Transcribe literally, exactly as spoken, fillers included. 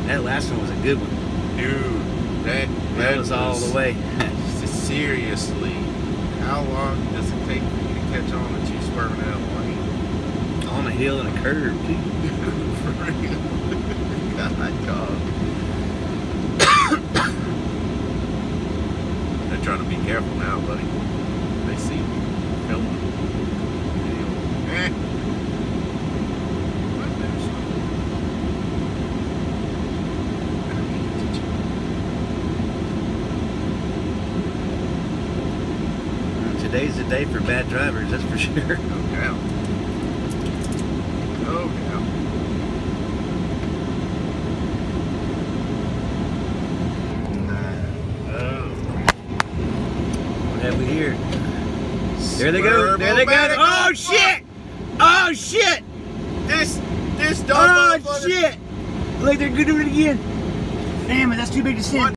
That last one was a good one. Dude, that, That, that was all the way. Seriously, how long does it take for you to catch on that you swerving out of lane? On a hill and a curve, too. For real. God, dog. They're trying to be careful now, buddy. They see you filming. Video. Eh. What the hell? Better pay attention. Today's the day for bad drivers, that's for sure. No doubt. No doubt. Oh. What have we here? There they go. There they go. Oh shit! Oh shit! This, this dog. Oh shit! Look, they're doing it again. Damn it, that's too big to send.